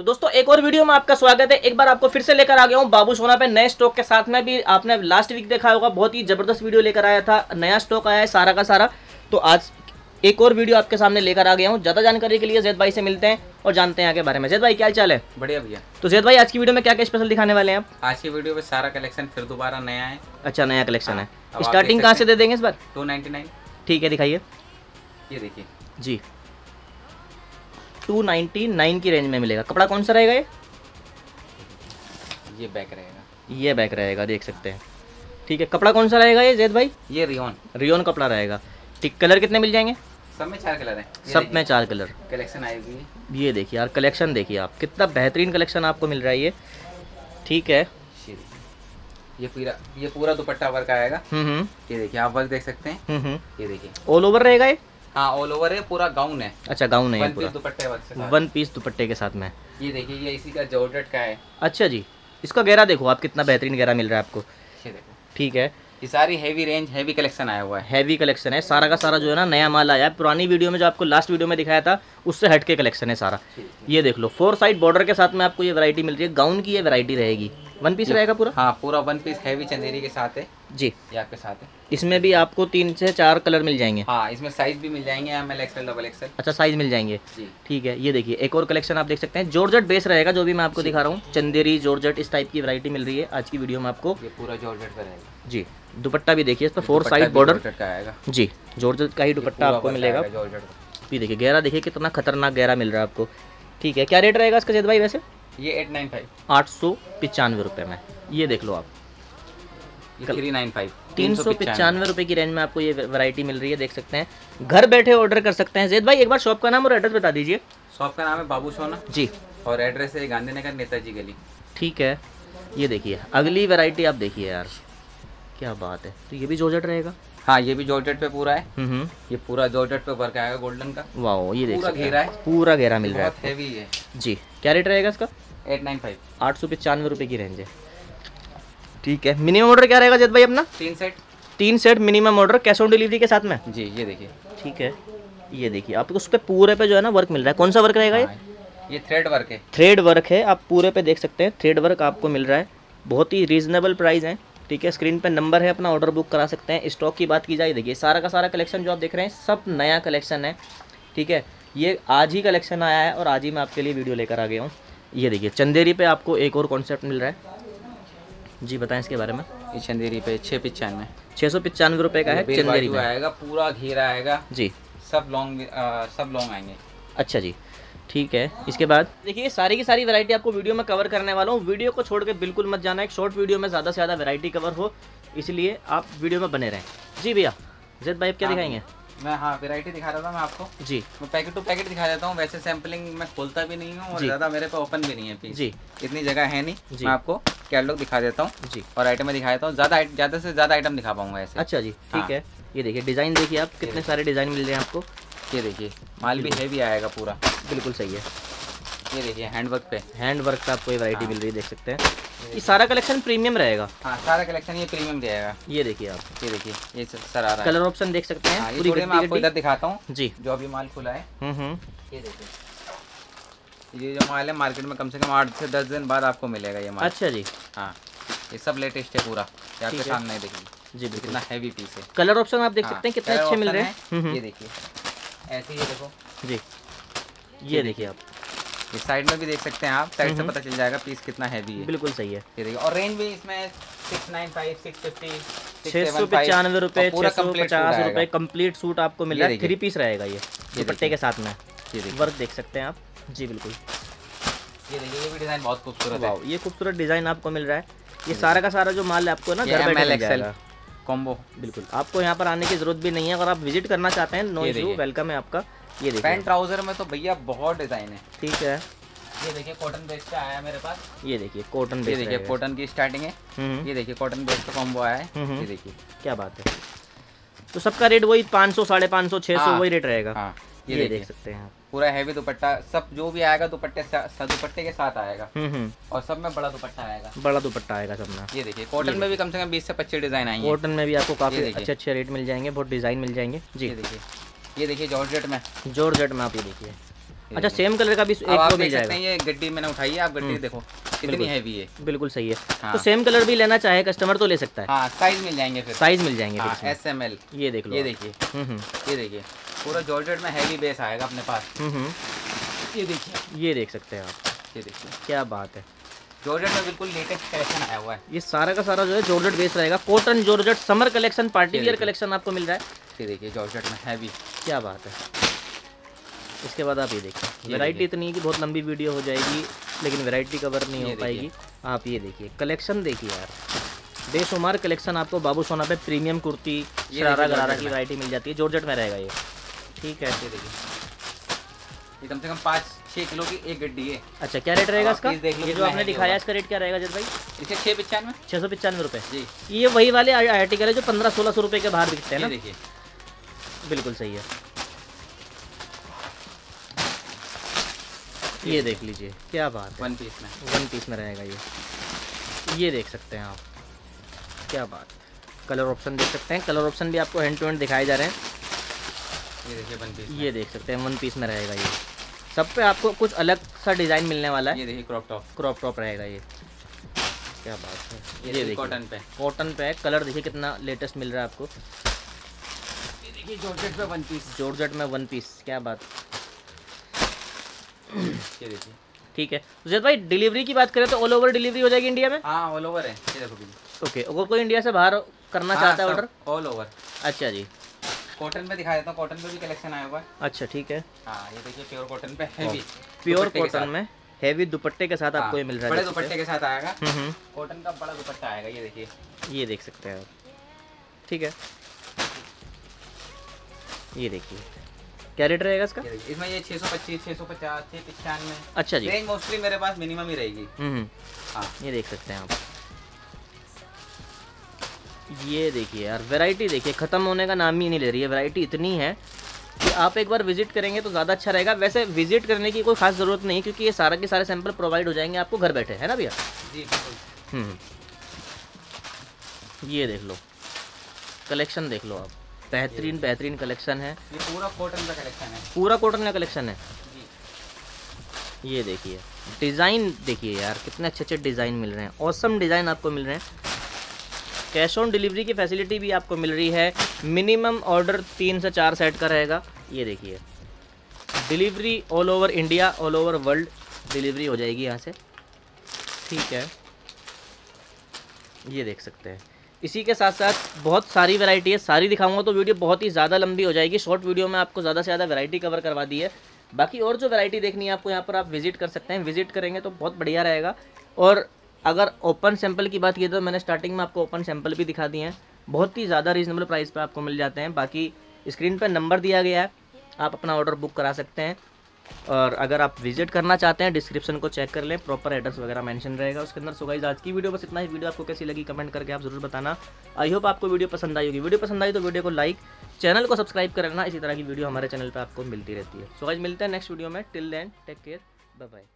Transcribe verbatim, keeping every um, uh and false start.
दोस्तों एक और वीडियो में आपका स्वागत है। एक बार आपको फिर से लेकर आ गया हूँ बाबू सोना पे नए स्टॉक के साथ में। भी आपने लास्ट वीक देखा होगा, बहुत ही जबरदस्त वीडियो लेकर आया था। नया स्टॉक आया है सारा का सारा। तो आज एक और वीडियो आपके सामने लेकर आ गया हूँ। ज्यादा जानकारी के लिए जैद भाई से मिलते हैं और जानते हैं आगे बारे में। जैद भाई क्या चाल है? बढ़िया भैया। तो जैद भाई आज की वीडियो में क्या क्या स्पेशल दिखाने वाले हैं आप? आज की वीडियो में सारा कलेक्शन फिर दोबारा नया है। अच्छा, नया कलेक्शन है। अब आप स्टार्टिंग देख कहाँ सकते से दे देंगे इस बार? To ninety nine. ठीक है, दिखाइए। ये देखिए जी, टू नाइन्टी नाइन की रेंज में मिलेगा। कपड़ा कौन सा रहेगा ये? ये बैक रहेगा। ये बैक रहेगा, देख सकते हैं। ठीक है, कपड़ा कौन सा रहेगा ये जैद भाई? ये रियोन रियोन कपड़ा रहेगा। ठीक, कलर कितने मिल जाएंगे? सब में चार कलर है। सब में चार कलर कलेक्शन आएगी। ये देखिए यार, कलेक्शन देखिए आप, कितना बेहतरीन कलेक्शन आपको मिल रहा है ये। ठीक है, ये पूरा ये पूरा दुपट्टा वर्क आएगा। हम्म हम्म ये देखिए आप वर्क देख सकते हैं। हम्म ये देखिए ऑल ओवर रहेगा ये? हाँ ऑल ओवर है, पूरा गाउन है। अच्छा, गाउन है ये वन पूरा, पीस दुपट्टे वर्क से साथ। वन पीस दुपट्टे के साथ में। ये देखिए ये इसी का जॉर्जेट का है। अच्छा जी, इसका गहरा देखो आप, कितना बेहतरीन गहरा मिल रहा है आपको। ये देखो, ठीक है, ये सारी हैवी रेंज हैवी कलेक्शन आया हुआ है। हैवी कलेक्शन है सारा का सारा, जो है ना नया माल आया है। पुरानी वीडियो में जो आपको लास्ट वीडियो में दिखाया था उससे हट के कलेक्शन है सारा। ये देख लो, फोर साइड बॉर्डर के साथ में आपको ये वैरायटी मिल रही है। गाउन की ये वैरायटी रहेगी। वन पीस रहेगा पूरा? हाँ पूरा वन पीस हैवी चंदेरी के साथ है जी। ये आपके साथ है। इसमें भी आपको तीन से चार कलर मिल जाएंगे। हाँ इसमें साइज भी मिल जाएंगे, M L XL double XL. अच्छा, साइज मिल जाएंगे जी। ठीक है, ये देखिए एक और कलेक्शन आप देख सकते हैं। जॉर्जेट बेस रहेगा जो भी मैं आपको दिखा रहा हूँ। चंदेरी जॉर्जेट इस टाइप की वैरायटी मिल रही है आज की वीडियो में आपको। ये पूरा जॉर्जेट पे रहेगा जी। दुपट्टा भी देखिए इस पर फोर साइड बॉर्डर का आएगा जी। जॉर्जेट का ही दुपट्टा आपको मिलेगा। ये देखिए गहरा देखिए कितना खतरनाक गहरा मिल रहा है आपको। ठीक है, क्या रेट रहेगा इसका जैद भाई वैसे? ये एट नाइन फाइव आठ सौ पचानवे रुपये में। ये देख लो आप, थ्री नाइन फाइव तीन सौ पचानवे रुपये की रेंज में आपको ये वैरायटी मिल रही है। देख सकते हैं, घर बैठे ऑर्डर कर सकते हैं। जैद भाई एक बार शॉप का नाम और एड्रेस बता दीजिए। शॉप का नाम है बाबू सोना जी, और एड्रेस है गांधीनगर नेताजी गली। ठीक है, ये देखिए अगली वैरायटी आप देखिए यार, क्या बात है। तो ये भी जॉर्जेट रहेगा? हाँ ये भी जॉर्जेट पे पूरा है। हम्म, ये पूरा जॉर्जेट पे वर्क आएगा गोल्डन का। वाओ, ये देख पूरा सकते हैं घेरा है, पूरा घेरा मिल रहा है बहुत हैवी है जी। क्या रेट रहेगा इसका? एट नाइन फाइव आठ सौ पचानवे रुपये की रेंज है। ठीक है, मिनिमम ऑर्डर क्या रहेगा जैद भाई अपना? तीन सेट तीन set minimum order, cash on delivery के साथ में जी। ये देखिए ठीक है, ये देखिए आपको उस पर पूरे पे जो है ना वर्क मिल रहा है। कौन सा वर्क रहेगा ये? हाँ, ये थ्रेड वर्क है। थ्रेड वर्क है, आप पूरे पे देख सकते हैं थ्रेड वर्क आपको मिल रहा है। बहुत ही रीजनेबल प्राइस है। ठीक है, स्क्रीन पे नंबर है, अपना ऑर्डर बुक करा सकते हैं। स्टॉक की बात की जाए, देखिए सारा का सारा कलेक्शन जो आप देख रहे हैं सब नया कलेक्शन है। ठीक है, ये आज ही कलेक्शन आया है और आज ही मैं आपके लिए वीडियो लेकर आ गया हूँ। ये देखिए चंदेरी पे आपको एक और कॉन्सेप्ट मिल रहा है जी, बताएं इसके बारे में। ये चंदेरी पे छः पचानवे छः सौ पचानवे रुपये का है चंदेरी में आएगा, पूरा घेरा आएगा जी। सब लॉन्ग सब लॉन्ग आएंगे। अच्छा जी, ठीक है। इसके बाद देखिए सारी की सारी वैरायटी आपको वीडियो में कवर करने वाला हूँ। वीडियो को छोड़ के बिल्कुल मत जाना, एक शॉर्ट वीडियो में ज़्यादा से ज़्यादा वैरायटी कवर हो, इसलिए आप वीडियो में बने रहें। जी भैया, जैद भाई आप क्या दिखाएंगे? मैं हाँ वैरायटी दिखा रहा था मैं आपको जी। मैं पैकेट टू पैकेट दिखा देता हूँ। वैसे सैम्पलिंग मैं खोलता भी नहीं हूँ और ज़्यादा मेरे पे ओपन भी नहीं है पीस। जी, इतनी जगह है नहीं। जी। मैं आपको कैटलॉग दिखा देता हूँ जी और आइटम में दिखा देता हूँ। ज़्यादा ज़्यादा से ज़्यादा आइटम दिखा पाऊंगा ऐसे। अच्छा जी, ठीक हाँ। है। ये देखिए डिज़ाइन देखिए आप, कितने सारे डिज़ाइन मिल रहे हैं आपको। ये देखिए माल भी हैवी आएगा पूरा। बिल्कुल सही है। ये देखिए हैंड वर्क पे हैंड वर्क का आपको ये वैरायटी मिल रही है, देख सकते हैं। ये सारा कलेक्शन प्रीमियम रहेगा। हाँ सारा कलेक्शन ये प्रीमियम रहेगा। ये देखिए आप, ये देखिए ये सर आ रहा है। कलर ऑप्शन देख सकते हैं। हाँ, ये पूरी थोड़ी मैं आपको गड्डी इधर दिखाता हूँ जी। जो अभी माल खुला है। हम्म हम्म ये देखिए, ये जो माल है मार्केट में कम से कम आठ से दस दिन बाद आपको मिलेगा ये माल। अच्छा जी, हाँ ये सब लेटेस्ट है पूरा। ये आपके ठीक है। सामने देखिए जी बिल्कुल। कितना हैवी पीस है। कलर ऑप्शन आप देख हाँ, सकते हैं कितने कलर अच्छे मिल ऑप्शन रहे हैं। है। हम्म, ये देखिए ऐसे ही ये देखो, जी, ये देखिए आप, ये साइड में भी देख सकते हैं आप। साइड से पता चल जाएगा पीस कितना हैवी है। बिल्कुल सही है। ये देखिए और रेंज भी इसमें six nine five six fifty छः सौ पचानवे रुपये, पूरा छः सौ complete पचास सूट रुपये आएगा। कंप्लीट सूट आपको मिल रहा है। देखिए। थ्री पीस रहेगा ये दुपट्टे के साथ में। ये देखिए वर्क देख सकते हैं आप जी बिल्कुल। ये देखिए ये भी डिजाइन बहुत खूबसूरत है। वाओ, ये खूबसूरत डिज़ाइन आपको मिल रहा है। ये सारा का सारा जो माल है आपको ना घर बैठे मिल जाएगा। कॉम्बो बिल्कुल, आपको यहाँ पर आने की जरूरत भी नहीं है। अगर आप विजिट करना चाहते हैं, नो इशू, वेलकम है आपका। ये देखिए पैंट ट्राउजर में तो भैया बहुत डिजाइन है। ठीक है, ये देखिए कॉटन बेस पे आया मेरे पास। ये देखिए कॉटन ये बेस देखिए कॉटन की स्टार्टिंग है। हम्म, ये देखिए कॉटन बेस पे कॉम्बो आया है। ये देखिए क्या बात है। तो सबका रेट वही पाँच सौ साढ़े पाँच सौ छः सौ हाँ। वही रेट रहेगा। हाँ ये, ये देख देखिए सकते हैं आप। पूरा हैवी दुपट्टा सब जो भी आएगा दुपट्टे से- दुपट्टे के साथ आएगा हम्म हम्म और सब में बड़ा दुपट्टा आएगा। बड़ा दुपट्टा आएगा सब में। ये देखिए कॉटन में भी कम से कम बीस से पच्चीस डिजाइन आएंगे। कॉटन में भी आपको काफ़ी ये देखिए। अच्छे अच्छे रेट मिल जाएंगे, बहुत डिज़ाइन मिल जाएंगे जी। ये देखिए ये देखिए जॉर्जेट में। जॉर्जेट में आप ये देखिए, अच्छा सेम कलर का भी एक अब आप वो मिल देख सकते जाएगा। हैं, ये गड्डी मैंने उठाई है, आप गड्डी देखो कितनी बिल्कुल। हैवी है। बिल्कुल सही है। हाँ। तो सेम कलर भी लेना चाहे कस्टमर तो ले सकता है। हाँ साइज मिल जाएंगे फिर, साइज मिल जाएंगे फिर हाँ इसमें। S M L. ये देख लो ये आप। देखिए, हम्म हम्म ये देखिए पूरा जॉर्जेट में हैवी बेस आएगा अपने पास। हम्म हम्म, ये देखिए, ये देख सकते हैं आप। ये देखिए क्या बात है। जॉर्जेट में बिल्कुल लेटेस्ट कलेक्शन आया हुआ है। ये सारा का सारा जो है जॉर्जेट बेस रहेगा। Cotton georgette summer collection, party ये वियर देखिए। कलेक्शन आपको मिल रहा है। ये देखिए जॉर्जेट में हैवी। क्या बात है। इसके बाद आप ये देखिए, ये वैरायटी देखिए। इतनी है कि बहुत लंबी वीडियो हो जाएगी, लेकिन वैरायटी कवर नहीं ये हो देखिए। पाएगी। आप ये देखिए कलेक्शन देखिए यार, बेशुमार कलेक्शन आपको बाबू सोना पे प्रीमियम कुर्ती शरारा देखिए गरारा जॉर्जेट की में। वैरायटी मिल जाती है। जॉर्जेट में रहेगा ये, ठीक है। ये देखिए, ये कम से कम पाँच छः किलो की एक गड्डी है। अच्छा क्या रेट रहेगा अब आप इसका? पीस देख लो ये जो कितना आपने हैवी दिखाया होगा। इसका रेट क्या रहेगा जज भाई? इसे छः पचानवे। छः सौ पचानवे रुपये। जी ये वही वाले आर्टिकल है जो पंद्रह सोलह सौ रुपये के बाहर बिकते हैं ये ना। देखिए, बिल्कुल सही है। ये देख लीजिए क्या बात है। वन पीस में। वन पीस में रहेगा ये। ये देख सकते हैं आप, क्या बात है। कलर ऑप्शन देख सकते हैं, कलर ऑप्शन भी आपको हैंड टू हैंड दिखाए जा रहे हैं। ये देखिए वन पीस में। ये देख सकते हैं वन पीस में रहेगा ये। सब पे आपको कुछ अलग सा डिज़ाइन मिलने वाला है। ये देखिए क्रॉप टॉप। क्रॉप टॉप रहेगा ये। क्या बात है। ये ये देखिए देखिए कॉटन पे। कॉटन पे है। कलर देखिए कितना लेटेस्ट मिल रहा है आपको। ये देखिए जॉर्जेट पे वन पीस। जॉर्जेट में वन पीस, क्या बात। ये देखिए, ठीक है जैद भाई, डिलीवरी की बात करें तो ऑल ओवर डिलीवरी हो जाएगी इंडिया में? हाँ ऑल ओवर है। ये देखो बिल्कुल। ओके, अगर कोई इंडिया से बाहर करना चाहता है ऑर्डर? All over. अच्छा जी। कॉटन पे दिखा देता हूँ, कॉटन पे भी कलेक्शन आया हुआ है। अच्छा ठीक है। हाँ ये देखिए प्योर कॉटन पे हैवी। प्योर कॉटन में हैवी दुपट्टे के साथ आपको ये मिल रहा है। बड़े देख सकते दुपट्टे के साथ आएगा। हैं। हम्म हम्म, कॉटन का बड़ा दुपट्टा आएगा। ये देखिए, ये देख सकते हैं आप, ठीक है। ये देखिए क्या रेट रहेगा इसका? ये देखिए इसमें ये छः सौ पच्चीस, छः सौ पचास, छः पचानवे अच्छा जी। रेंज मोस्टली मेरे पास मिनिमम ही रहेगी। हम्म हम्म, हाँ ये देख सकते हैं आप। ये देखिए यार वैरायटी देखिए, ख़त्म होने का नाम ही नहीं ले रही है। वैरायटी इतनी है कि आप एक बार विजिट करेंगे तो ज़्यादा अच्छा रहेगा। वैसे विजिट करने की कोई खास ज़रूरत नहीं, क्योंकि ये सारा के सारे सैंपल प्रोवाइड हो जाएंगे आपको घर बैठे, है ना भैया? जी बिल्कुल। हम्म, ये देख लो कलेक्शन, देख लो आप, बेहतरीन बेहतरीन कलेक्शन है। ये पूरा कॉटन का कलेक्शन है। पूरा कॉटन का कलेक्शन है। जी ये देखिए डिज़ाइन देखिए यार, कितने अच्छे अच्छे डिज़ाइन मिल रहे हैं। ऑसम डिज़ाइन आपको मिल रहे हैं। कैश ऑन डिलीवरी की फैसिलिटी भी आपको मिल रही है। मिनिमम ऑर्डर तीन से चार सेट का रहेगा। ये देखिए delivery all over India, all over world delivery हो जाएगी यहाँ से, ठीक है। ये देख सकते हैं। इसी के साथ साथ बहुत सारी वैरायटी है, सारी दिखाऊंगा तो वीडियो बहुत ही ज़्यादा लंबी हो जाएगी। शॉर्ट वीडियो में आपको ज़्यादा से ज़्यादा वैरायटी कवर करवा दी है। बाकी और जो वैरायटी देखनी है आपको, यहाँ पर आप विजिट कर सकते हैं। विजिट करेंगे तो बहुत बढ़िया रहेगा। और अगर ओपन सैंपल की बात की तो मैंने स्टार्टिंग में आपको ओपन सैंपल भी दिखा दिए हैं, बहुत ही ज़्यादा रीजनेबल प्राइस पे आपको मिल जाते हैं। बाकी स्क्रीन पर नंबर दिया गया है, आप अपना ऑर्डर बुक करा सकते हैं। और अगर आप विजिट करना चाहते हैं डिस्क्रिप्शन को चेक कर लें, प्रॉपर एड्रेस वगैरह मेंशन रहेगा उसके अंदर। सो गाइस आज की वीडियो बस इतना ही। वीडियो आपको कैसी लगी कमेंट करके आप ज़रूर बताना। आई होप आपको वीडियो पसंद आई होगी। वीडियो पसंद आई तो वीडियो को लाइक, चैनल को सब्सक्राइब कर लेना। इसी तरह की वीडियो हमारे चैनल पर आपको मिलती रहती है। सो गाइस मिलते हैं नेक्स्ट वीडियो में। Till then take care, bye bye.